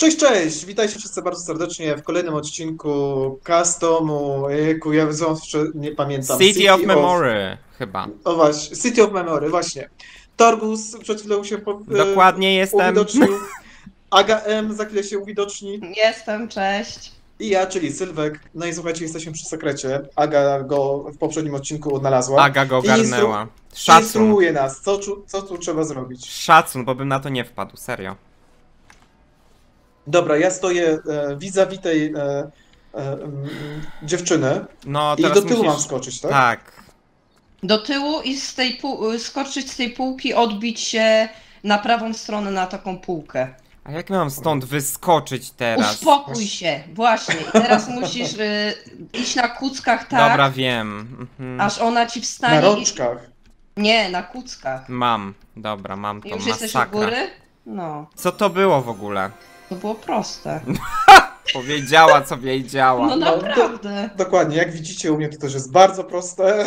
Cześć, cześć! Witajcie wszyscy bardzo serdecznie w kolejnym odcinku Customu. Jejku, ja zawsze nie pamiętam. City of Memory, chyba. O właśnie, City of Memory, właśnie. Torgus przed chwilą się Dokładnie jestem. uwidocznił. Aga M za chwilę się uwidoczni. Jestem, cześć. I ja, czyli Sylwek. No i słuchajcie, jesteśmy przy sekrecie. Aga go w poprzednim odcinku odnalazła. Aga go I ogarnęła. Szacun. Instruuje nas, co tu trzeba zrobić. Szacun, bo bym na to nie wpadł, serio. Dobra, ja stoję vis-a-vis tej dziewczyny No, i teraz do tyłu musisz... mam skoczyć, tak? Tak. Do tyłu i z tej skoczyć z tej półki, odbić się na prawą stronę na taką półkę. A jak miałam stąd wyskoczyć teraz? Uspokój się, właśnie. I teraz musisz iść na kuckach tak, Dobra, wiem. Mhm. aż ona ci wstanie. Na rączkach. Nie, na kuckach. Mam, dobra, mam to. Już jesteś u Masakra. góry? No, Co to było w ogóle? to było proste. Powiedziała, co wiedziała. No naprawdę. Dokładnie, jak widzicie u mnie to też jest bardzo proste.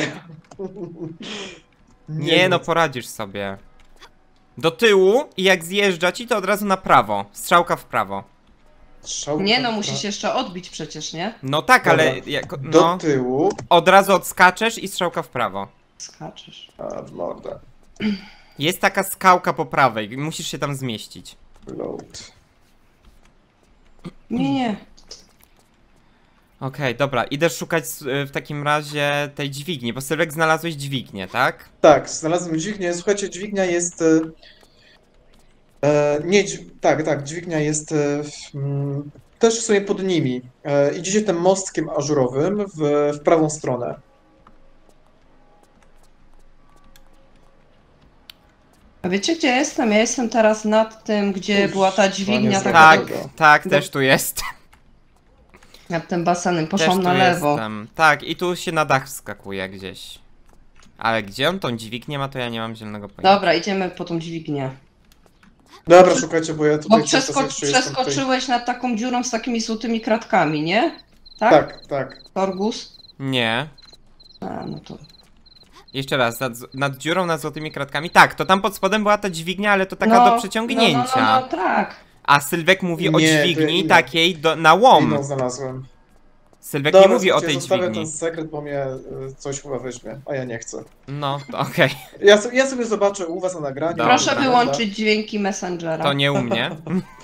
Nie no, poradzisz sobie. Do tyłu i jak zjeżdża ci, to od razu na prawo. Strzałka w prawo. Strzałka, Nie no, musisz jeszcze odbić przecież, nie? No tak, Dobra. ale... Jako, Do no, tyłu. od razu odskaczesz i strzałka w prawo. Skaczesz. A, w mordę. Jest taka skałka po prawej, musisz się tam zmieścić. Load. Nie. Okej, dobra, idę szukać w takim razie tej dźwigni, bo Sylwek znalazłeś dźwignię, tak? Tak, znalazłem dźwignię. Słuchajcie, dźwignia jest... nie, tak, dźwignia jest też w sumie pod nimi. Idziecie tym mostkiem ażurowym w prawą stronę. A wiecie gdzie jestem? Ja jestem teraz nad tym, gdzie Uż, była ta dźwignia panie taka Tak, Dobra. tak, No. też tu jest. nad tym basenem. Też Poszłam tu na lewo. jestem. Tak, i tu się na dach wskakuje gdzieś. Ale gdzie on tą dźwignię ma, to ja nie mam zielonego pojęcia. Dobra, idziemy po tą dźwignię. Dobra, szukajcie, bo ja tutaj Bo cały czas jeszcze jestem tutaj. przeskoczyłeś nad taką dziurą z takimi złotymi kratkami, nie? Tak? Tak, tak. Torgus? Nie. A, no to... Jeszcze raz, nad dziurą, nad złotymi kratkami. Tak, to tam pod spodem była ta dźwignia, ale to taka do przeciągnięcia. No, tak. A Sylwek mówi o Nie, to ja dźwigni inną. takiej na łom. Inną znalazłem. Sylwek Dobra, nie mówi o słuchajcie, tej zostawię dźwigni. ten sekret, bo mnie coś chyba weźmie, a ja nie chcę. No, to okej. Ja sobie zobaczę u was na nagraniu. Dobra. Proszę wyłączyć dźwięki Messengera. To nie u mnie.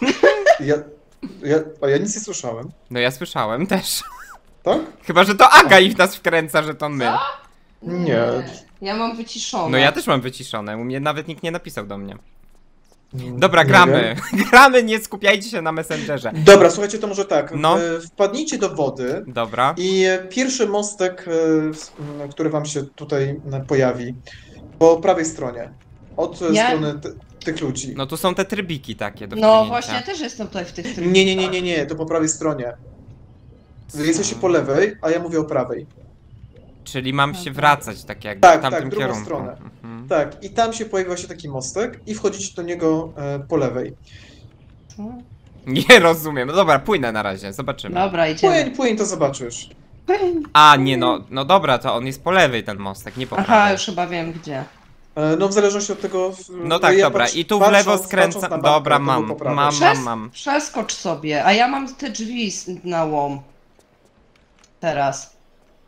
Ja nic nie słyszałem. No ja słyszałem też. Tak? Chyba, że to Aga ich nas wkręca, że to my. Nie. Ja mam wyciszone. No ja też mam wyciszone, u mnie nawet nikt nie napisał do mnie. Dobra, Nie gramy. wiem. Gramy, nie skupiajcie się na Messengerze. Dobra, słuchajcie, to może tak. No. Wpadnijcie do wody Dobra. i pierwszy mostek, który wam się tutaj pojawi, po prawej stronie. Od strony tych ludzi. No tu są te trybiki takie do No wpłynięcia. właśnie, ja też jestem tutaj w tych trybach. Nie, to po prawej stronie. Wy jesteście po lewej, a ja mówię o prawej. Czyli mam się wracać tak jakby Tak, w tamtym tak, drugą kierunku. stronę. Mhm. Tak, i tam się pojawia właśnie taki mostek i wchodzicie do niego po lewej. Nie rozumiem. No dobra, płynę na razie, zobaczymy. Dobra, idziemy. Płyń, to zobaczysz. A, nie no dobra, to on jest po lewej ten mostek, nie po prawej. Aha, już chyba wiem gdzie. No w zależności od tego... No tak, dobra, i tu w lewo skręcam. patrząc na Dobra, mapkę, to mam, było po prawej. mam. Przeskocz sobie, a ja mam te drzwi na łom. Teraz.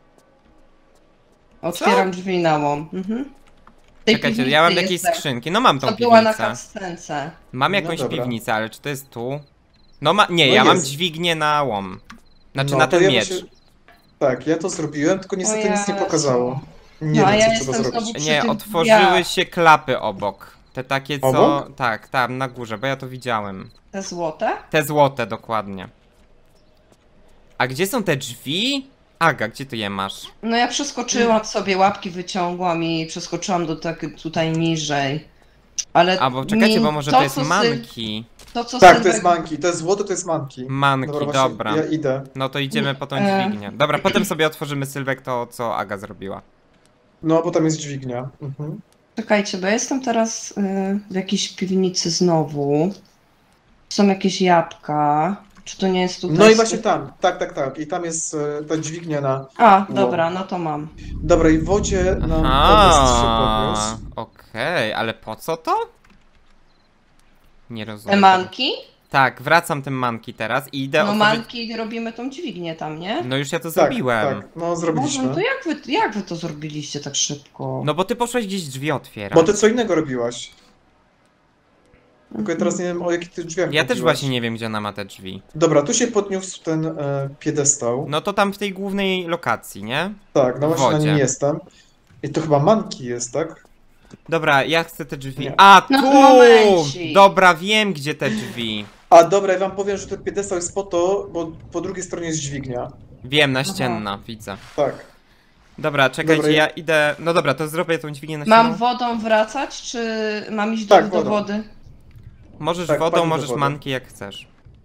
Otwieram drzwi na łom. Mhm. W tej Czekajcie, piwnicy ja mam jakieś jestem. skrzynki. No mam tą To była na piwnicę. kastence. Mam No jakąś dobra. piwnicę, ale czy to jest tu? No nie, No ja mam jest. dźwignię na łom. Znaczy No, na to ten ja miecz. właśnie- Tak, ja to zrobiłem, tylko niestety O nic nie Jezu. pokazało. Nie No, a wiem, ja co trzeba jestem zrobić. znowu przy Nie, tych otworzyły drzwiach. się klapy obok. Te takie co... Obok? Tak, tam na górze, bo ja to widziałem. Te złote? Te złote, dokładnie. A gdzie są te drzwi? Aga, gdzie ty je masz? No ja przeskoczyłam sobie, łapki wyciągłam i przeskoczyłam do tutaj niżej. Ale A, bo czekajcie, bo może to jest co manki. To co Tak, to Sylwek... jest manki, to jest złoto, to jest manki. Manki, właśnie, dobra. Ja idę. No to idziemy po tą dźwignię. Dobra, potem sobie otworzymy Sylwek to, co Aga zrobiła. No, bo tam jest dźwignia. Mhm. Czekajcie, bo ja jestem teraz w jakiejś piwnicy znowu. Są jakieś jabłka. Czy to nie jest tutaj? No i właśnie tam, tak. I tam jest ta dźwignia na... A, dobra, no to mam. Dobra, i w wodzie nam podest się Aha, podniósł. okej, ale po co to? Nie Te rozumiem. manki? Tak, wracam tym manki teraz i idę No otworzyć... manki robimy tą dźwignię tam, nie? No już ja to Tak, zrobiłem. tak, no Boże, zrobiliśmy. no to jak wy to zrobiliście tak szybko? No bo ty poszłeś gdzieś drzwi otwierać. Bo ty co innego robiłaś. Tylko ja teraz nie wiem, o jakich ty drzwiach Ja też chodziłaś. właśnie nie wiem, gdzie ona ma te drzwi. Dobra, tu się podniósł ten piedestał. No to tam w tej głównej lokacji, nie? Tak, no w właśnie na wodzie. nim jestem. I to chyba manki jest, tak? Dobra, ja chcę te drzwi. Nie. A, No, tu! momencik. Dobra, wiem, gdzie te drzwi. A dobra, ja wam powiem, że ten piedestał jest po to, bo po drugiej stronie jest dźwignia. Wiem, naścienna, widzę. Tak. Dobra, czekajcie, Dobra, ja idę... No dobra, to zrobię tą dźwignię Mam naścienną. wodą wracać, czy mam iść Tak, do wodą. wody? Możesz Tak, wodą, pani do możesz wody. manki jak chcesz.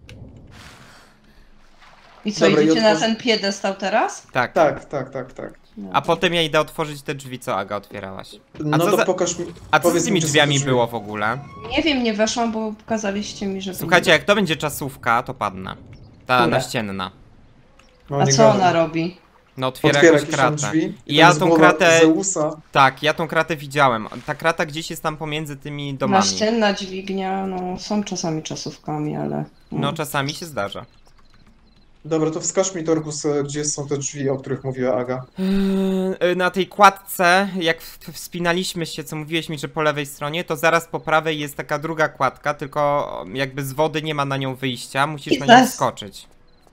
I co, Dobra, i idziecie na otworzy- ten piedestał teraz? Tak. Tak, tak, tak, tak. A potem ja idę otworzyć te drzwi, co Aga otwierałaś. No co to za- pokaż mi. A co z powiedz tymi mi, czy są drzwiami te drzwi. było w ogóle? Nie wiem, nie weszłam, bo pokazaliście mi, że... Słuchajcie, jak to będzie czasówka, to padnę. Ta Które? naścienna. No, A nie co gadaj. ona robi? No otwiera Otwiera jakąś jakieś tam kratę. drzwi. I ja tam jest tą głowa kratę- Zeusa. Tak, ja tą kratę widziałem. Ta krata gdzieś jest tam pomiędzy tymi domami. Naścienna dźwignia, no są czasami czasówkami, ale... No czasami się zdarza. Dobra, to wskaż mi, Torgus, gdzie są te drzwi, o których mówiła Aga. Na tej kładce, jak wspinaliśmy się, co mówiłeś mi, że po lewej stronie, to zaraz po prawej jest taka druga kładka, tylko jakby z wody nie ma na nią wyjścia, musisz na nią Yes. skoczyć.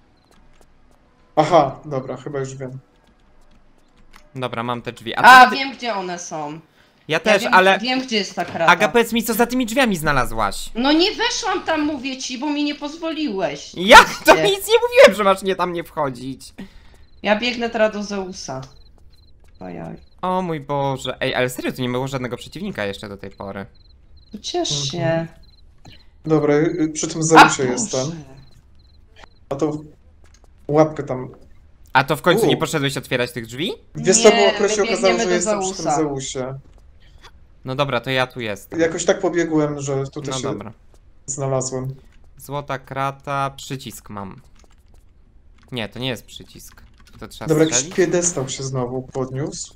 Aha, dobra, chyba już wiem. Dobra, mam te drzwi. A, co ty... wiem, gdzie one są. Ja też, wiem, ale... Wiem, gdzie jest ta krata. Aga, powiedz mi, co za tymi drzwiami znalazłaś? No nie weszłam tam, mówię ci, bo mi nie pozwoliłeś. Jak? To Gdzie? nic nie mówiłem, że masz nie tam nie wchodzić. Ja biegnę teraz do Zeusa. Ojoj. O mój Boże. Ej, ale serio, tu nie było żadnego przeciwnika jeszcze do tej pory. Ciesz się. Dobra, przy tym A, Zeusie Boże. jestem. A to łapkę tam. A to w końcu U. nie poszedłeś otwierać tych drzwi? Wiesz co, bo Nie, akurat się my okazało, biegniemy że do jestem przy tym Zeusa. Zeusie. No dobra, to ja tu jestem. Jakoś tak pobiegłem, że tutaj No się dobra. znalazłem. Złota krata, przycisk mam. Nie, to nie jest przycisk. To trzeba Dobra, jakiś strzelić? piedestał się znowu podniósł.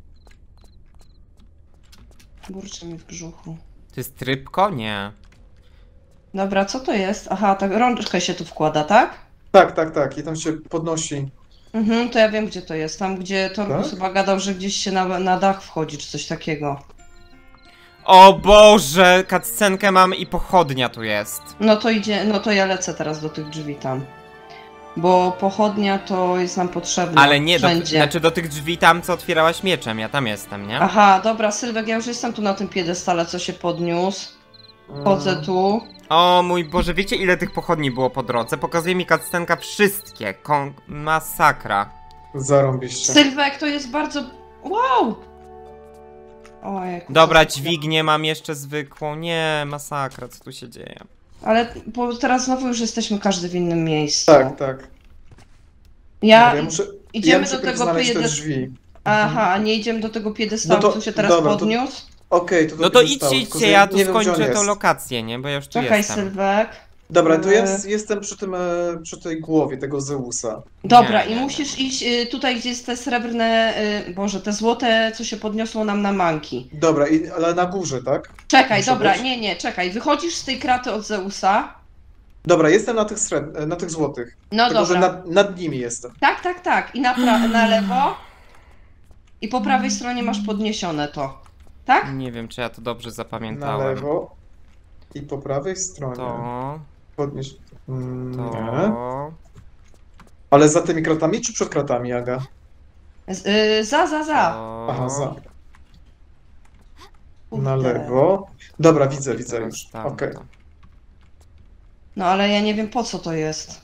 Burczy mi w brzuchu. To jest trybko? Nie. Dobra, co to jest? Aha, tak rączkę się tu wkłada, tak? Tak, tak, tak. I tam się podnosi. Mhm, to ja wiem, gdzie to jest. Tam, gdzie Torgus Tak? chyba gadał, że gdzieś się na dach wchodzi, czy coś takiego. O Boże, cutscenkę mam i pochodnia tu jest. No to idzie, no to ja lecę teraz do tych drzwi tam. Bo pochodnia to jest nam potrzebna Ale nie, wszędzie. znaczy do tych drzwi tam, co otwierałaś mieczem, ja tam jestem, nie? Aha, dobra, Sylwek, ja już jestem tu na tym piedestale, co się podniósł. Chodzę tu. O mój Boże, wiecie ile tych pochodni było po drodze? Pokazuje mi cutscenka wszystkie. Masakra. Zarąbiście. Sylwek, to jest bardzo... Wow! Ojej. Dobra, dźwignię mam jeszcze zwykłą. Nie, masakra, co tu się dzieje? Ale bo teraz znowu już jesteśmy każdy w innym miejscu. Tak, tak. Ja... Dobra, ja Idziemy muszę do tego znaleźć te piedestału. drzwi. Aha, a nie idziemy do tego piedestału, No to- co się teraz dobra, to- podniósł? Okej, to do No to piedestału, idźcie, tylko idźcie, że ja tu nie wiem, gdzie on skończę tą jest. lokację, nie? Bo ja już tu Czekaj, jestem. Sylwek. Dobra, to ja Eee. jestem przy tym, przy tej głowie tego Zeusa. Dobra, Nie, i nie, musisz iść tutaj, gdzie jest te srebrne, Boże, te złote, co się podniosło nam na manki. Dobra, ale na górze, tak? Czekaj, Muszę dobra, być? nie, czekaj. Wychodzisz z tej kraty od Zeusa. Dobra, jestem na tych złotych. No Tylko, dobra. że nad nimi jestem. Tak. I na lewo. I po prawej stronie masz podniesione to. Tak? Nie wiem, czy ja to dobrze Na zapamiętałem. lewo i po prawej stronie. To... Podnieś... Nie. To... Ale za tymi kratami czy przed kratami, Aga? Za. to... Aha, za. Na Kurde. lewo. Dobra, widzę Teraz już. tamto. Okej. No ale ja nie wiem po co to jest.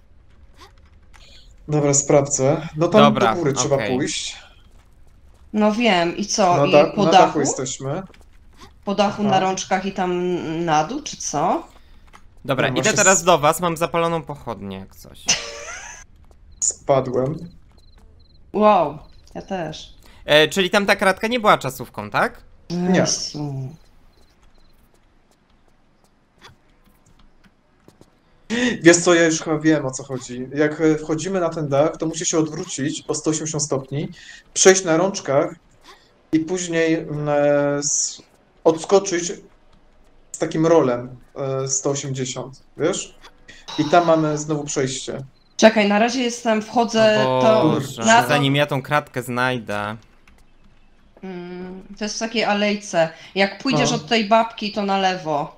Dobra, sprawdzę. No tam Dobra, do góry trzeba okej. pójść. No wiem, i co? I po Na dachu? dachu jesteśmy. Po dachu Aha. na rączkach i tam na dół, czy co? Dobra, No idę właśnie teraz do was, mam zapaloną pochodnię, jak coś. Spadłem. Wow, ja też. Czyli tam ta kratka nie była czasówką, tak? Nie. Jezu. Wiesz co, ja już chyba wiem, o co chodzi. Jak wchodzimy na ten dach, to musi się odwrócić o 180 stopni, przejść na rączkach i później odskoczyć z takim rolem 180, wiesz? I tam mamy znowu przejście. Czekaj, na razie wchodzę O to Boże, na to, zanim ja tą kratkę znajdę. to jest w takiej alejce. Jak pójdziesz No. od tej babki, to na lewo.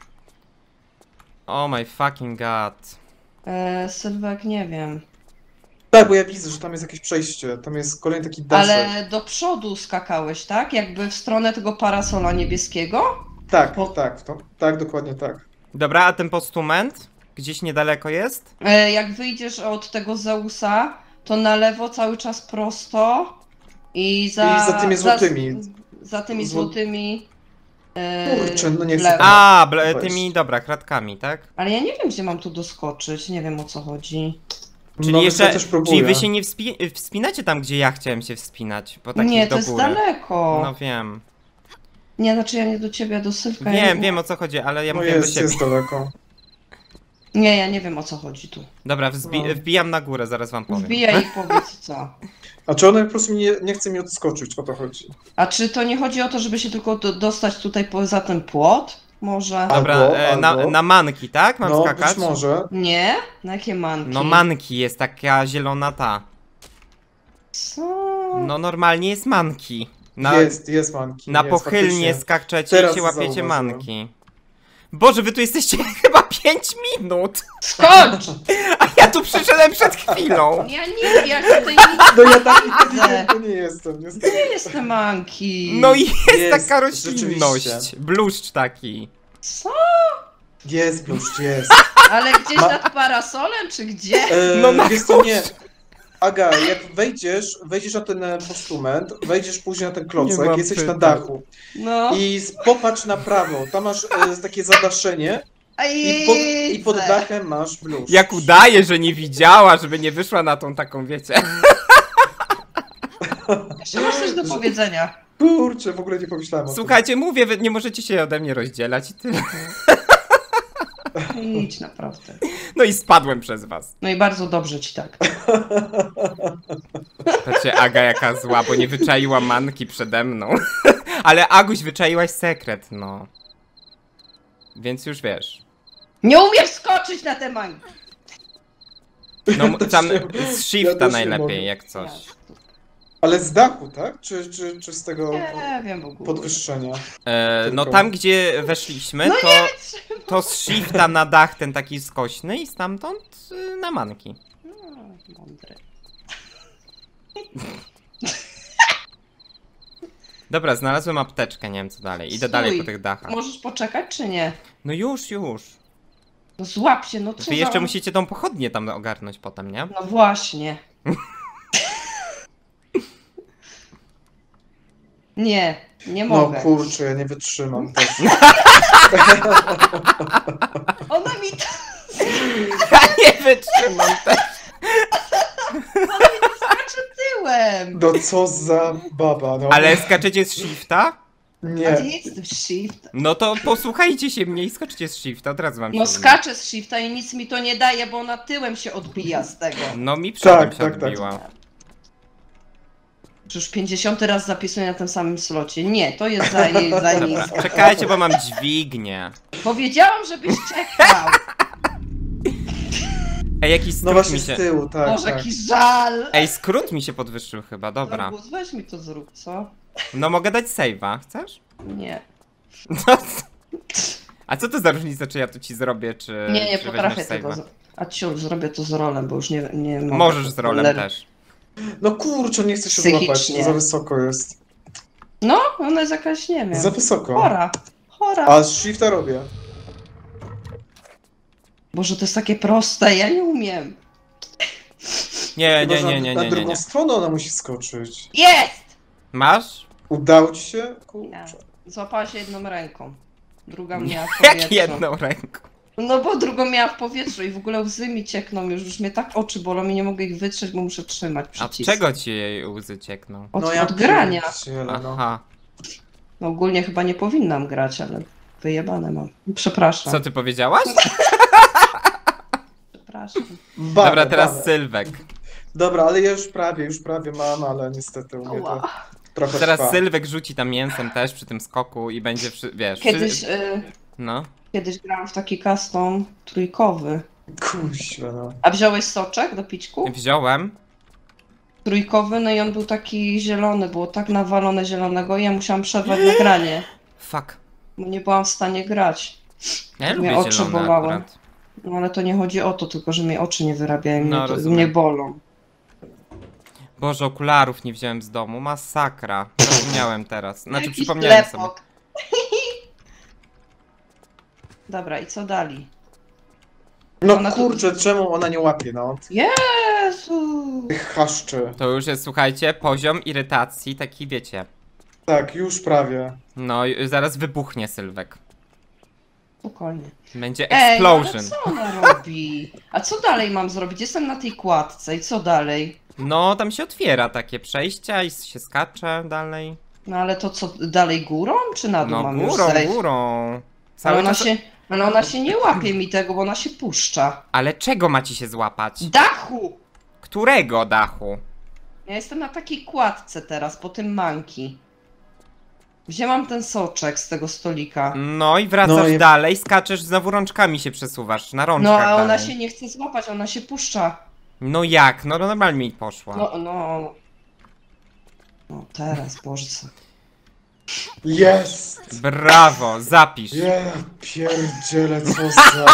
Oh my fucking god. Sylwek, nie wiem. Tak, bo ja widzę, że tam jest jakieś przejście. Tam jest kolejny taki daszek. Ale do przodu skakałeś, tak? Jakby w stronę tego parasola niebieskiego? Tak, Po- tak, tak, dokładnie tak. Dobra, a ten postument? Gdzieś niedaleko jest? Jak wyjdziesz od tego Zeusa, to na lewo cały czas prosto i I za tymi złotymi. Za tymi Zło- złotymi. Kurczę, no nie w chcę lewo. tam. A, Weź. tymi, dobra, kratkami, tak? Ale ja nie wiem, gdzie mam tu doskoczyć, nie wiem o co chodzi. Czyli No, jeszcze, ja też próbuję. czyli wy się nie wspinacie tam, gdzie ja chciałem się wspinać, po takich Nie, to do jest góry. daleko. No wiem. Nie, znaczy ja nie do ciebie, a do Sylwka. ja Wiem, nie... wiem o co chodzi, ale ja No mówię do jest, siebie. jest daleko. Nie, ja nie wiem o co chodzi tu. Dobra, No. wbijam na górę, zaraz wam powiem. Wbijaj i powiedz co. A czy ona po prostu nie chce mi odskoczyć, o to chodzi? A czy to nie chodzi o to, żeby się tylko dostać tutaj poza ten płot? Może? Dobra, Albo. na manki, tak? Mam No, skakać? być może. Nie? Na jakie manki? No manki jest taka zielona ta. Co? No normalnie jest manki. Jest manki. Na jest, pochylnie faktycznie. skaczecie Teraz i się łapiecie zauważyłem. manki. Boże, wy tu jesteście chyba 5 minut! Skocz! A ja tu przyszedłem przed chwilą! Ja tutaj nic No ja taki widzę. inteligentny nie jestem, niestety. Nie jestem manki. No i jest Jest, taka roślinność. rzeczywiście. Bluszcz taki. Co? Jest, bluszcz, jest. Ale gdzieś nad parasolem, czy gdzie? No na Wiesz co, nie. Aga, jak wejdziesz na ten postument, wejdziesz później na ten Nie klocek, mam jesteś na pytań. dachu No. i popatrz na prawo, tam masz takie zadaszenie i pod dachem masz bluszcz. Jak udaje, że nie widziała, żeby nie wyszła na tą taką, wiecie. Jeszcze masz coś do powiedzenia. Kurczę, w ogóle nie pomyślałem o tym. Słuchajcie, mówię, wy nie możecie się ode mnie rozdzielać i tyle. Idź naprawdę. No i spadłem przez was. No i bardzo dobrze ci tak. Znaczy, Aga jaka zła, bo nie wyczaiła manki przede mną. Ale Aguś, wyczaiłaś sekret, no. Więc już wiesz. Nie umiesz skoczyć na te manki. No Ja też tam nie- z shifta ja też nie najlepiej, mogę. jak coś. Ale z dachu, tak? Czy z tego Nie wiem w ogóle. podwyższenia? No Tylko- tam, gdzie weszliśmy, No to z shifta na dach ten taki skośny i stamtąd na manki. No, mądry. Dobra, znalazłem apteczkę, nie wiem co dalej. Idę Stój. dalej po tych dachach. Możesz poczekać, czy nie? No już. No złap się, no co Wy jeszcze za... musicie tą pochodnię tam ogarnąć potem, nie? No właśnie. Nie No mogę. kurczę, ja nie wytrzymam też. Ona mi to Ja nie wytrzymam też. skacze tyłem. No co za baba, no. Ale skaczecie z shifta? A Nie. ty nie jesteś shift. No to posłuchajcie się mnie i skoczcie z shifta, od razu wam się No mówi. skaczę z shifta i nic mi to nie daje, bo ona tyłem się odbija z tego. No mi przodem Tak, się tak, tak. odbiła. Już 50 raz zapisuję na tym samym slocie. Nie, to jest za nisko. Czekajcie, bo mam dźwignię. Powiedziałam, żebyś czekał. Ej, jakiś No skrót właśnie mi z się... tyłu, tak, Boże, tak. jaki żal. Ej, skrót mi się podwyższył chyba, dobra. Arbuz, weź mi to zrób, co? No mogę dać save'a, chcesz? Nie. No, a co to za różnica, czy ja to ci zrobię, czy Nie czy potrafię weźmiesz tego. save'a? A ciul, zrobię to z rolem, bo już nie mogę. Możesz z rolem Cholery. też. No kurczę, nie chcę się Psychicznie. złapać, to za wysoko jest. No, ona jest jakaś, nie wiem. Za wysoko. Chora. A z shifta robię. Boże, to jest takie proste, ja nie umiem. Nie, Chyba, nie, że nie, nie, na nie, drugą nie. stronę ona musi skoczyć. Jest! Masz? Udało ci się? Nie. Kurczę. Złapała się jedną ręką. Druga miała w Jak powietrzu. jedną ręką? No bo drugą miała w powietrzu i w ogóle łzy mi ciekną już mnie tak oczy bolą i nie mogę ich wytrzeć, bo muszę trzymać A od przycisk. czego ci jej łzy ciekną? Od grania. pierdzielę, no. Aha. No ogólnie chyba nie powinnam grać, ale wyjebane mam. Przepraszam. Co ty powiedziałaś? Przepraszam. Bane, Dobra, teraz bane. Sylwek. Dobra, ale ja już prawie mam, ale niestety u mnie to Ała. trochę Teraz trwa. Sylwek rzuci tam mięsem też przy tym skoku i będzie, wiesz... Kiedyś No. Kiedyś grałam w taki custom trójkowy. Kuźwa, no. A wziąłeś soczek do pićku? Wziąłem. Trójkowy, no i on był taki zielony, było tak nawalone zielonego i ja musiałam przerwać nagranie, Fuck. bo nie byłam w stanie grać. Ja Mnie lubię oczy zielone bolały. akurat. No ale to nie chodzi o to, tylko że mnie oczy nie wyrabiają, No, mnie, rozumiem. mnie bolą. Boże, okularów nie wziąłem z domu. Masakra. Zapomniałem teraz. Znaczy Jakiś przypomniałem sobie. klepok. Dobra, i co dali? No Ona tu- kurczę, czemu ona nie łapie, no? Jezu! Tych chaszczy. To już jest, słuchajcie, poziom irytacji, taki wiecie. Tak, już prawie. No, zaraz wybuchnie Sylwek. Spokojnie. Będzie Ej, no ale explosion. co ona robi? A co dalej mam zrobić? Jestem na tej kładce i co dalej? No, tam się otwiera takie przejścia i się skacze dalej. No ale to co, dalej górą czy na dół No, mam już górą, zejść? górą. Ale Cały ona, czas... ale ona się nie łapie mi tego, bo ona się puszcza. Ale czego ma ci się złapać? Dachu! Którego dachu? Ja jestem na takiej kładce teraz, po tym manki. Wzięłam ten soczek z tego stolika. No i wracasz No i- dalej, skaczesz, znowu rączkami się przesuwasz, na rączkach No a ona dalej. się nie chce złapać, ona się puszcza. No jak? No normalnie mi poszła. No teraz, Boże. Jest! Brawo, zapisz. Ja pierdzielę, co za...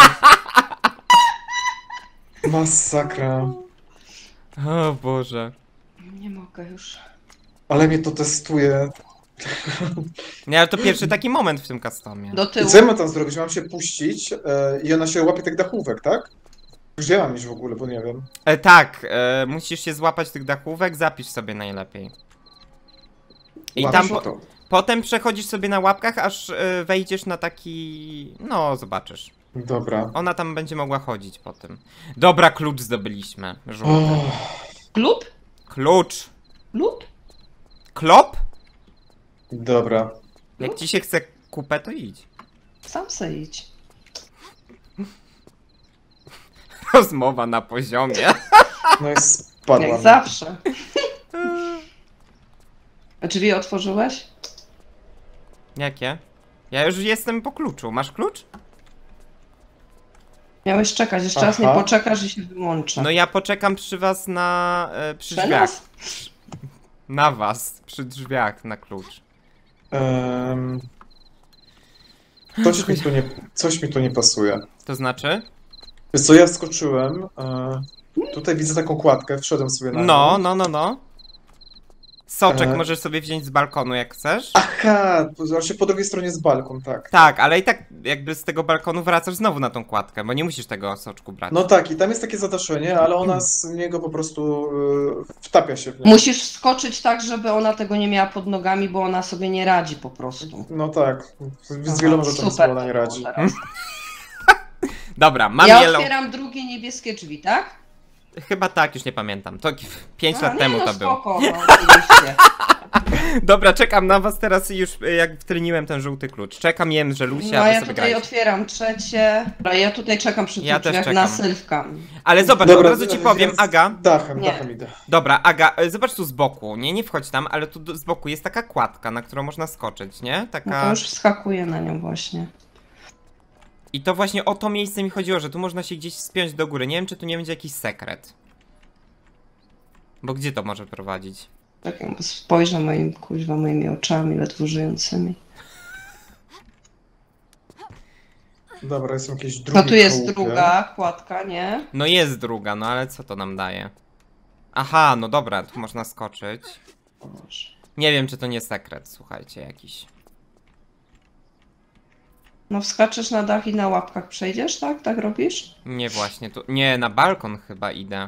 Masakra. O Boże. Nie mogę już. Ale mnie to testuje. Nie, ale to pierwszy taki moment w tym customie. Do I tyłu. co ja mam tam zrobić? Mam się puścić i ona się łapie tych dachówek, tak? Gdzie mam iść w ogóle, bo nie wiem. Tak, musisz się złapać tych dachówek, zapisz sobie najlepiej. I Łapię tam się to. potem przechodzisz sobie na łapkach, aż wejdziesz na taki... No, zobaczysz. Dobra. Ona tam będzie mogła chodzić po tym. Dobra, klucz zdobyliśmy. Żółty. O, Klub? Klucz. Klub? Klop? dobra. Jak ci się chce kupę, to idź. Sam se idź. Rozmowa na poziomie. No i spadłam. Jak zawsze. A drzwi otworzyłeś? Jakie? Ja już jestem po kluczu. Masz klucz? Miałeś czekać, jeszcze raz nie Aha. poczekasz i się wyłączę. No ja poczekam przy was na... przy Przy drzwiach. nas? Na was. Przy drzwiach na klucz. Coś mi tu nie pasuje. To znaczy? Wiesz co, ja wskoczyłem. Tutaj widzę taką kładkę, wszedłem sobie na No, nią. no. Soczek E. możesz sobie wziąć z balkonu jak chcesz. Aha, właśnie po drugiej stronie jest balkon, tak. Tak, ale i tak jakby z tego balkonu wracasz znowu na tą kładkę, bo nie musisz tego soczku brać. No tak, i tam jest takie zadaszenie, ale ona z niego po prostu wtapia się w nie. Musisz wskoczyć tak, żeby ona tego nie miała pod nogami, bo ona sobie nie radzi po prostu. No tak, z Aha, wieloma rzeczami super sobie ona nie to było radzi. teraz. Dobra, mam Ja yellow. otwieram drugie niebieskie drzwi, tak? Chyba tak, już nie pamiętam. To 5 A, lat nie, temu no to było. spoko, no, oczywiście. Dobra, czekam na was teraz już jak wtryniłem ten żółty klucz. Czekam, jem żelusia, No a wy ja sobie tutaj grajcie. otwieram trzecie. Dobra, ja tutaj czekam przy Ja tych też drzwiach na czekam. Sylwka. Ale zobacz, od razu ci powiem, więc Aga. Dachem Nie. idę. Dobra, Aga, zobacz tu z boku. Nie wchodź tam, ale tu z boku jest taka kładka, na którą można skoczyć, nie? No to Taka... już wskakuję na nią właśnie. I to właśnie o to miejsce mi chodziło, że tu można się gdzieś wspiąć do góry. Nie wiem, czy tu nie będzie jakiś sekret. Bo gdzie to może prowadzić? Tak jakby spojrzę moimi oczami ledwo żyjącymi. Dobra, jest jakieś drugie No tu jest kołupie. druga kładka, nie? No jest druga, no ale co to nam daje? Aha, no dobra, tu można skoczyć. Nie wiem, czy to nie sekret, słuchajcie, jakiś. No wskaczesz na dach i na łapkach przejdziesz, tak? Tak robisz? Nie właśnie, tu... Nie, na balkon chyba idę.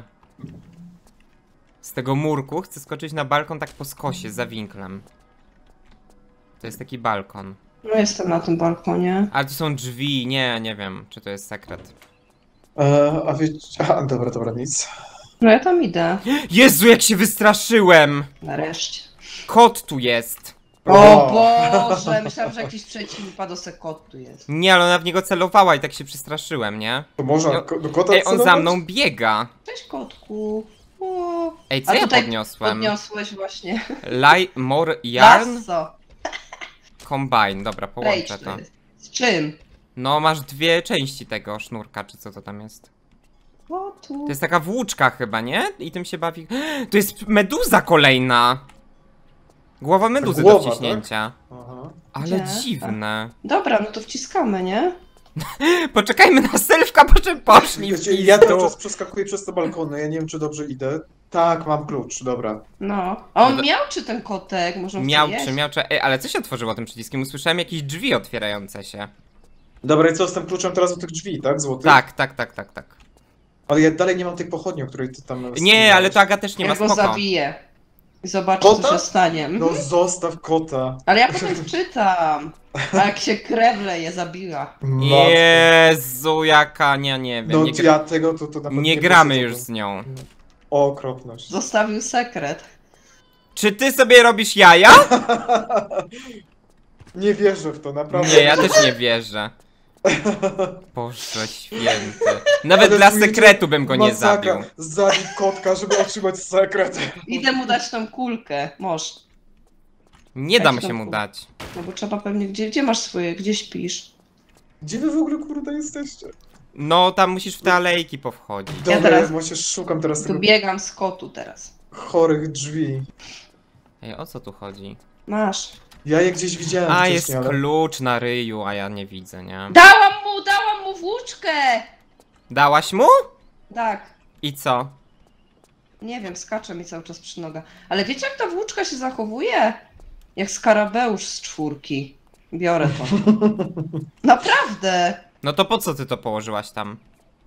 Z tego murku chcę skoczyć na balkon tak po skosie, za winklem. To jest taki balkon. No jestem na tym balkonie. Ale tu są drzwi, nie wiem, czy to jest sekret. A wiecie... Aha, dobra, nic. No ja tam idę. Jezu, jak się wystraszyłem! Nareszcie. Kot tu jest! O Boże, myślałam, że jakiś przeciwpadosek kot tu jest. Nie, ale ona w niego celowała i tak się przestraszyłem, nie? To można No, do kota Ej, on za celować? mną biega! Cześć kotku. O. Ej, co A ja tutaj podniosłem? podniosłeś właśnie. More yarn Lasso. combine. Dobra, połączę Rage to. jest. Z czym? No, masz dwie części tego sznurka, czy co to tam jest. O, tu. To jest taka włóczka chyba, nie? I tym się bawi... To jest meduza kolejna! Głowa meduzy do głowa, wciśnięcia. Aha. Ale Gdzie? dziwne. Dobra, no to wciskamy, nie? Poczekajmy na Sylwka, po czym poszli w Wiecie, ja cały pizdu. czas przeskakuję przez te balkony, ja nie wiem, czy dobrze idę. Tak, mam klucz, dobra. No. A on No to- miał czy ten kotek? Może on chce Miał jeść? czy miał czy... Ej, ale co się otworzyło tym przyciskiem? Usłyszałem jakieś drzwi otwierające się. Dobra, i co z tym kluczem teraz do tych drzwi, tak? Złotych? Tak. Ale ja dalej nie mam tej pochodni, o której ty tam Nie, wspomniałeś. ale to Aga też nie ma, Ja go spoko. zabiję. I zobaczę, Kota? co się stanie. No zostaw kota. Ale ja potem czytam. A jak się krew leje, zabiła. Matko. Jezu, jaka... nie wiem. No Nie, ja tego to na pewno nie gramy posadzę. już z nią. O, okropność. Zostawił sekret. Czy ty sobie robisz jaja? Nie wierzę w to, naprawdę. Nie, ja też nie wierzę. Boże święty. Nawet Ale dla tu jedzie sekretu bym go nie masakra. zabił. Zabij kotka, żeby otrzymać sekret. Idę mu dać tą kulkę. Możesz. Nie dam Weź się tą mu kulkę. dać. No bo trzeba pewnie... Gdzie masz swoje? Gdzie śpisz? Gdzie wy w ogóle, kurde, jesteście? No, tam musisz w te alejki powchodzić. Dobra, teraz- właśnie szukam teraz Tu tego biegam z kotu teraz. chorych drzwi. Ej, o co tu chodzi? Masz. Ja je gdzieś widziałem A, wcześniej, jest ale... klucz na ryju, a ja nie widzę, nie? Dałam mu włóczkę! Dałaś mu? Tak. I co? Nie wiem, skacze mi cały czas przy nogach. Ale wiecie, jak ta włóczka się zachowuje? Jak skarabeusz z 4. Biorę to. Naprawdę! No to po co ty to położyłaś tam?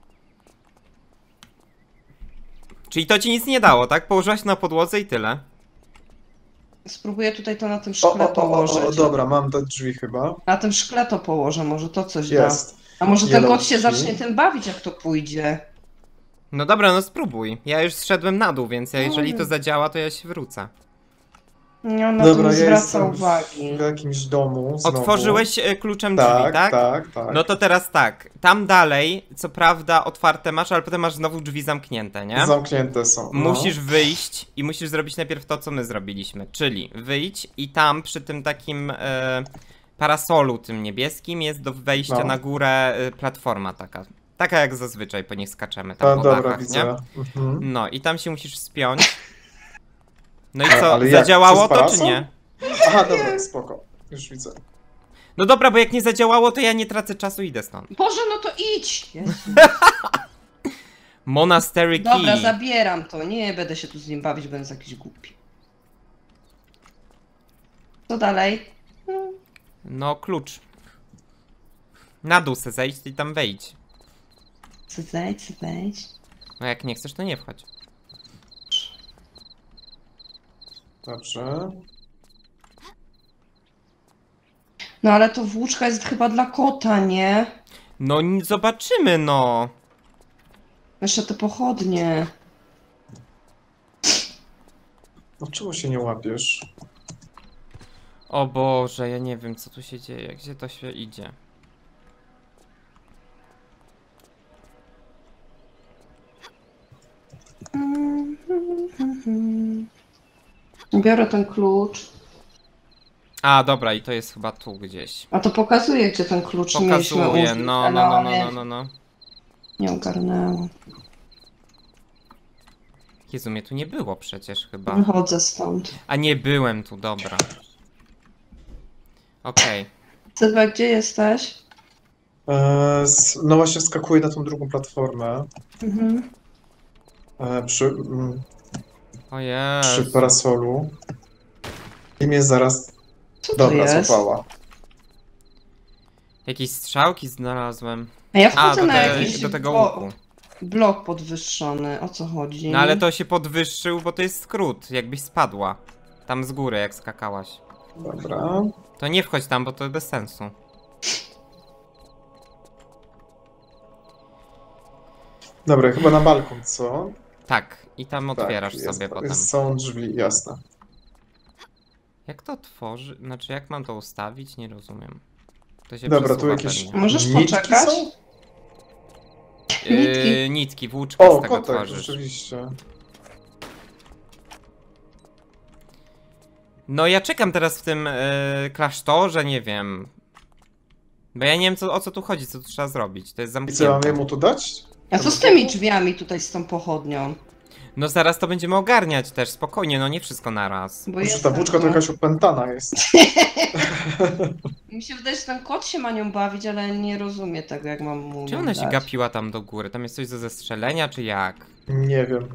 Czyli to ci nic nie dało, tak? Położyłaś na podłodze i tyle. Spróbuję tutaj to na tym szkle położyć. Dobra, mam te drzwi chyba. Na tym szkle to położę, może to coś Jest. da. A może ten Yellow kot się drzwi. zacznie tym bawić, jak to pójdzie. No dobra, no spróbuj. Ja już zszedłem na dół, więc jeżeli to No. zadziała, to ja się wrócę. Nie, on na to Dobra, nie ja zwraca jestem uwagi. w jakimś domu znowu. Otworzyłeś kluczem drzwi, Tak, tak? tak. No to teraz tak, tam dalej, co prawda otwarte masz, ale potem masz znowu drzwi zamknięte, nie? Zamknięte są. No. Musisz wyjść i musisz zrobić najpierw to, co my zrobiliśmy, czyli wyjdź i tam przy tym takim parasolu tym niebieskim jest do wejścia No. na górę platforma taka. Taka jak zazwyczaj po nich skaczemy tam po Dobra, dachach, widzę. nie? Mhm. No i tam się musisz wspiąć. No i Ale co, jak? zadziałało Przez to czy parasol? nie? Aha, dobra, spoko. Już widzę. No dobra, bo jak nie zadziałało, to ja nie tracę czasu i idę stąd. Boże, no to idź! Jezu. Monastery Key. Dobra, zabieram to. Nie będę się tu z nim bawić, będę jakiś głupi. Co dalej? No, klucz. Na dół se zejść i tam wejdź. Co wejdź? No jak nie chcesz, to nie wchodź. Dobrze. No ale to włóczka jest chyba dla kota, nie? No zobaczymy, no. Jeszcze te pochodnie. No czemu się nie łapiesz? O Boże, ja nie wiem, co tu się dzieje, gdzie to się idzie. Biorę ten klucz. A, dobra, i to jest chyba tu gdzieś. A to pokazuje, gdzie ten klucz mieliśmy Pokazuje, użyć, no, ale no, no, one no, no, no. nie ogarnęło. Jezu, mnie tu nie było przecież chyba. Wychodzę stąd. A nie byłem tu, dobra. Okej. Sylwia, gdzie jesteś? No właśnie wskakuję na tą drugą platformę. Mhm. Przy O Jezu. parasolu. I mnie zaraz... Co to Dobra, jest? złapała. Jakieś strzałki znalazłem. A ja A, wchodzę do, na jakiś do tego łuku. blok podwyższony. O co chodzi? No ale to się podwyższył, bo to jest skrót, jakbyś spadła. Tam z góry, jak skakałaś. Dobra. To nie wchodź tam, bo to bez sensu. Dobra, chyba na balkon, co? Tak, i tam otwierasz Tak, sobie potem. Są drzwi, jasne. Jak to tworzy? Znaczy, jak mam to ustawić? Nie rozumiem. To się Dobra, tu przesuwa jakieś pewnie. Możesz nitki poczekać? są? Nitki. Nitki, włóczkę O, z tego kotek, tworzysz. rzeczywiście. No ja czekam teraz w tym klasztorze, nie wiem. Bo ja nie wiem o co tu chodzi, co tu trzeba zrobić. To jest I co, zamknięte. mam jemu tu dać? A co z tymi drzwiami tutaj z tą pochodnią? No zaraz to będziemy ogarniać też, spokojnie, no nie wszystko naraz. Bo Znaczy, ta jestem, włóczka to no. jakaś opętana jest. Mi się wydaje, że ten kot się ma nią bawić, ale nie rozumie tego, jak mam mu Czy ona się dać. gapiła tam do góry? Tam jest coś do zestrzelenia, czy jak? Nie wiem.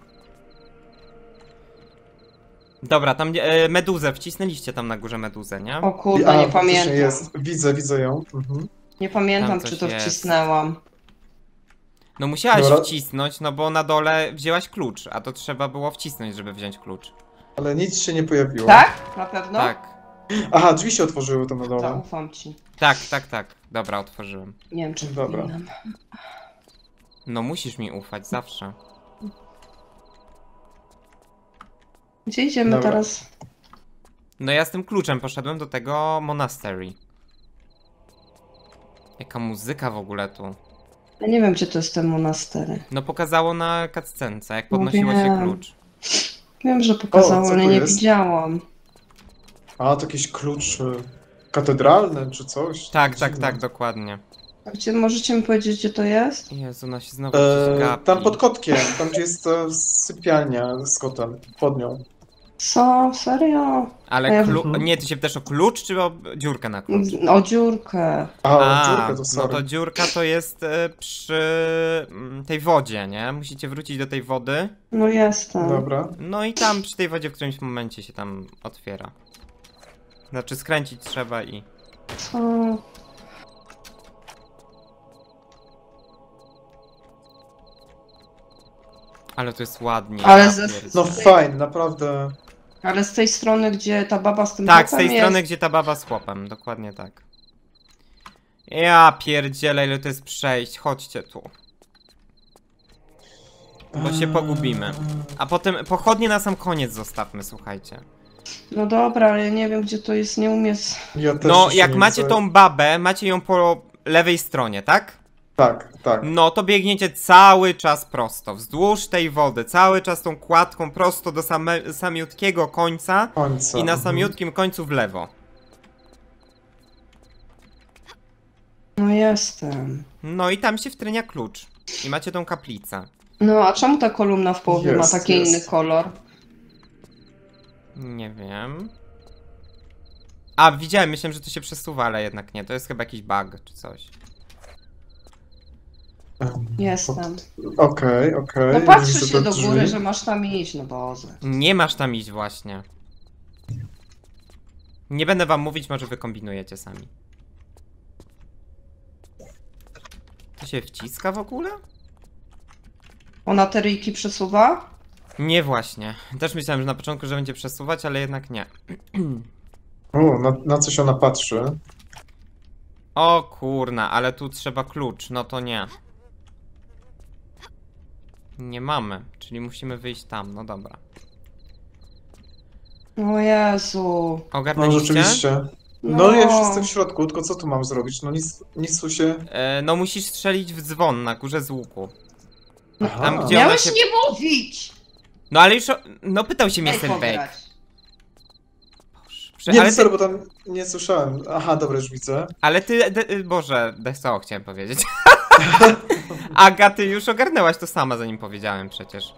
Dobra, tam meduzę, wcisnęliście tam na górze meduzę, nie? O kurde, nie faktycznie pamiętam. jest. Widzę ją. Mhm. Nie pamiętam, Tam czy coś to jest. wcisnęłam. No musiałaś Dobra. wcisnąć, no bo na dole wzięłaś klucz, a to trzeba było wcisnąć, żeby wziąć klucz. Ale nic się nie pojawiło. Tak? Na pewno? Tak, Aha, drzwi się otworzyły tam na dole. Zaufam ci. tak. Dobra, otworzyłem. Nie wiem, czy Dobra. powinnam. No musisz mi ufać, zawsze. Gdzie idziemy Dobra. teraz? No ja z tym kluczem poszedłem do tego monastery. Jaka muzyka w ogóle tu. Ja nie wiem, gdzie to jest ten monastery. No pokazało na cutscence, jak podnosiło się wiem. klucz. Wiem, że pokazało, O, co ale tu nie jest? widziałam. A, to jakiś klucz katedralny czy coś? Tak, Dziwne. dokładnie. A gdzie możecie mi powiedzieć, gdzie to jest? Jezu, ona się znowu gdzieś gapi. Tam pod kotkiem, tam gdzie jest sypialnia z kotem, pod nią. Co? Serio? Ale Mhm. nie, ty się pytasz o klucz, czy o dziurkę na klucz? O dziurkę. A, dziurkę to no sorry. to dziurka to jest przy tej wodzie, nie? Musicie wrócić do tej wody. No jestem. Dobra. No i tam przy tej wodzie w którymś momencie się tam otwiera. Znaczy skręcić trzeba i... Co? Ale to jest ładnie. Ale ja ze- pierdzie- No fajnie, naprawdę. Ale z tej strony, gdzie ta baba z tym Tak, z tej chłopem strony, jest... gdzie ta baba z chłopem, dokładnie tak. Ja pierdzielę, ile to jest przejść, chodźcie tu. Bo się pogubimy. A potem pochodnie na sam koniec zostawmy, słuchajcie. No dobra, ale ja nie wiem, gdzie to jest, nie umiem... Ja też No, jeszcze jak nie macie widzę. tą babę, macie ją po lewej stronie, tak? Tak. No, to biegniecie cały czas prosto, wzdłuż tej wody, cały czas tą kładką prosto do samiutkiego końca Końca. i na mhm. samiutkim końcu w lewo. No jestem. No i tam się wtrynia klucz. I macie tą kaplicę. No, a czemu ta kolumna w połowie ma Jest, taki jest. inny kolor? Nie wiem. A, widziałem, myślałem, że to się przesuwa, ale jednak nie. To jest chyba jakiś bug czy coś. Jestem. Okej. No nie patrzę widzę się do do drzwi. góry, że masz tam iść, no Boże. Nie masz tam iść właśnie. Nie będę wam mówić, może wy kombinujecie sami. To się wciska w ogóle? Ona te ryjki przesuwa? Nie właśnie. Też myślałem, że na początku, że będzie przesuwać, ale jednak nie. O, na coś ona patrzy. O kurna, ale tu trzeba klucz, no to nie. Nie mamy, czyli musimy wyjść tam, no dobra. O Jezu. No Ogarnęliście? rzeczywiście. No ja już jestem w środku, tylko co tu mam zrobić? No nic tu się... No musisz strzelić w dzwon na górze z łuku. Aha. Tam, gdzie ona Miałeś się... nie mówić! No ale już... No pytał się mnie Daj Sylwek. pograć. Nie, Ale sorry, ty... bo tam nie słyszałem. Aha, dobra, już widzę. Ale ty... Boże, co chciałem powiedzieć. Aga, ty już ogarnęłaś to sama, zanim powiedziałem przecież.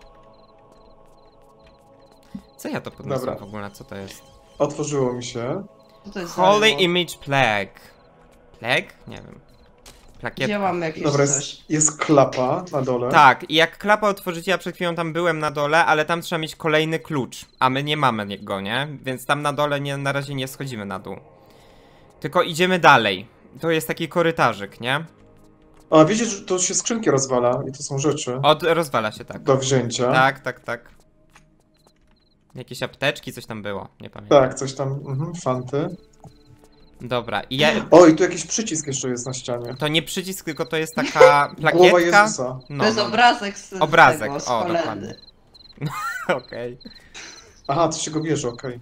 Co ja to podniosłem Dobra. w ogóle? Co to jest? Otworzyło mi się. Co to jest za Holy remote? Image Plague. Plague? Nie wiem. Plakietka. Działam jakieś Dobra, coś. jest klapa na dole. Tak, i jak klapę otworzycie, ja przed chwilą tam byłem na dole, ale tam trzeba mieć kolejny klucz, a my nie mamy go, nie? Więc tam na dole na razie nie schodzimy na dół. Tylko idziemy dalej. To jest taki korytarzyk, nie? A wiecie, że to się skrzynki rozwala i to są rzeczy Rozwala się tak. do wzięcia. Tak. Jakieś apteczki, coś tam było, nie pamiętam. Tak, coś tam, fanty. Dobra, i ja... O, i tu jakiś przycisk jeszcze jest na ścianie. To nie przycisk, tylko to jest taka Głowa plakietka. Jezusa. No, To jest obrazek z Obrazek, tego, z o, kolendy. dokładnie. Okej. Aha, to się go bierze, okej.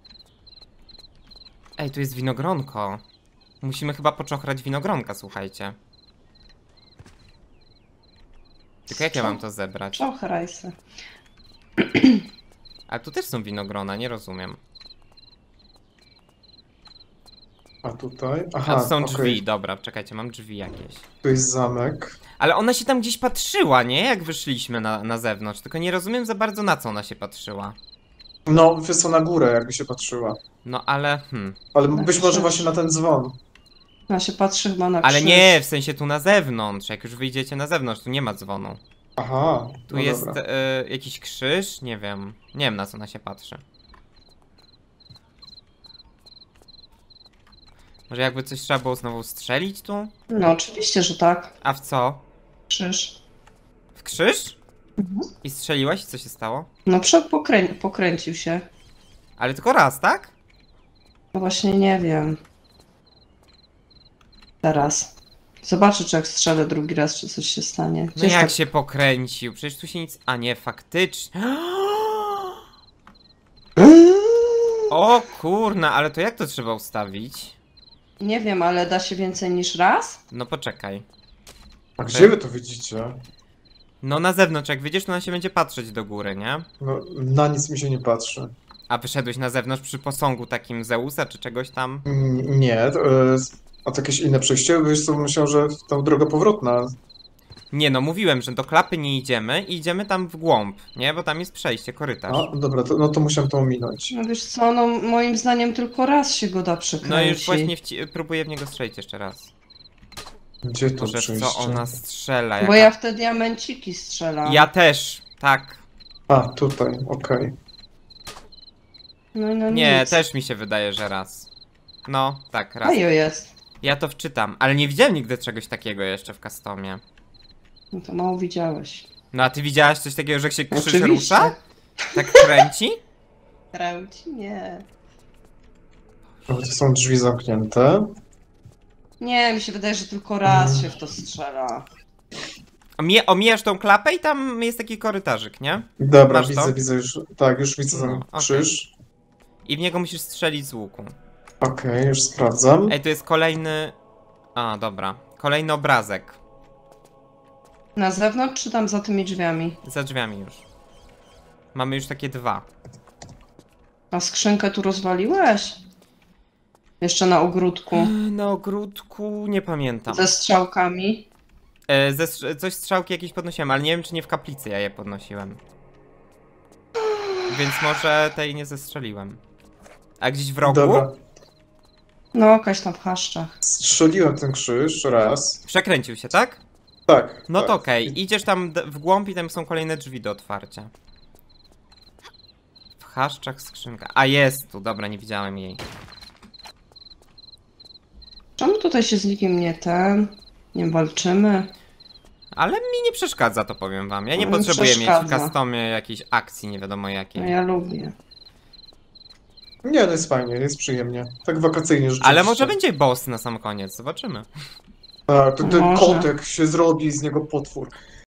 Ej, tu jest winogronko. Musimy chyba poczochrać winogronka, słuchajcie. Tylko jak ja mam to zebrać? Czochraj se. A tu też są winogrona, nie rozumiem. A tutaj? A Aha, to są okej. drzwi, dobra, czekajcie, mam drzwi jakieś. Tu jest zamek. Ale ona się tam gdzieś patrzyła, nie? Jak wyszliśmy na zewnątrz, tylko nie rozumiem za bardzo, na co ona się patrzyła. No, wysoko na górę, jakby się patrzyła. No ale, Ale Na być może krzyż. właśnie na ten dzwon. Ja się patrzę chyba na Ale krzyż. nie, w sensie tu na zewnątrz, jak już wyjdziecie na zewnątrz, tu nie ma dzwonu. Aha, Tu no jest dobra. jakiś krzyż? Nie wiem. Nie wiem, na co ona się patrzy. Może jakby coś trzeba było znowu strzelić tu? No oczywiście, że tak. A w co? Krzyż. W krzyż? Mhm. I strzeliłaś? Co się stało? No pokręcił się. Ale tylko raz, tak? No właśnie nie wiem. Teraz. Zobaczę, czy jak strzelę drugi raz, czy coś się stanie. No Gdzie jest jak ta- się pokręcił? Przecież tu się nic... A nie, faktycznie. O kurna, ale to jak to trzeba ustawić? Nie wiem, ale da się więcej niż raz? No poczekaj. A gdzie wy to widzicie? No na zewnątrz, jak widzisz, to ona się będzie patrzeć do góry, nie? No, na nic mi się nie patrzy. A wyszedłeś na zewnątrz przy posągu takim Zeusa czy czegoś tam? Nie, a to jakieś inne przejście? Wiesz co, myślałem, że tą droga powrotna. Nie no, mówiłem, że do klapy nie idziemy i idziemy tam w głąb, nie? Bo tam jest przejście, korytarz. A, dobra, no to musiałem to ominąć. No wiesz co, no moim zdaniem tylko raz się go da przekręcić. No i już właśnie próbuję w niego strzelić jeszcze raz. Gdzie to Może w przejście? co ona strzela? Bo Jaka... ja w te diamenciki strzelam. Ja też, tak. A, tutaj, okej. No Nie, nic. też mi się wydaje, że raz. No, tak, raz. Ajo jest. Ja to wczytam, ale nie widziałem nigdy czegoś takiego jeszcze w customie. No to mało widziałeś. No a ty widziałaś coś takiego, że się krzyż Oczywiście. rusza? Tak kręci? Kręci? Nie. To są drzwi zamknięte. Nie, mi się wydaje, że tylko raz się w to strzela. Omijasz tą klapę i tam jest taki korytarzyk, nie? Dobra, Masz to? widzę już. Tak, już widzę ten No, okej. krzyż. I w niego musisz strzelić z łuku. Okej, już sprawdzam. Ej, to jest kolejny... A, dobra. Kolejny obrazek. Na zewnątrz czy tam za tymi drzwiami? Za drzwiami już. Mamy już takie dwa. A skrzynkę tu rozwaliłeś? Jeszcze na ogródku. Na ogródku nie pamiętam. Ze strzałkami. Coś strzałki jakieś podnosiłem, ale nie wiem, czy nie w kaplicy ja je podnosiłem. Więc może tej nie zestrzeliłem. A gdzieś w rogu? Dobra, No, jakaś tam w chaszczach. strzeliłem ten krzyż raz. Przekręcił się, tak? Tak. No tak. to okej. Idziesz tam w głąb i tam są kolejne drzwi do otwarcia. W chaszczach skrzynka. A jest tu, dobra, nie widziałem jej. Czemu tutaj się z nikim nie walczymy? Ale mi nie przeszkadza to, powiem wam. Ja nie Mi potrzebuję mieć w przeszkadza. customie jakiejś akcji, nie wiadomo No jakiej. ja lubię. Nie, no jest fajnie, jest przyjemnie. Tak wakacyjnie rzeczywiście. Ale może będzie boss na sam koniec, zobaczymy. Tak, ten Może. kotek się zrobi z niego potwór.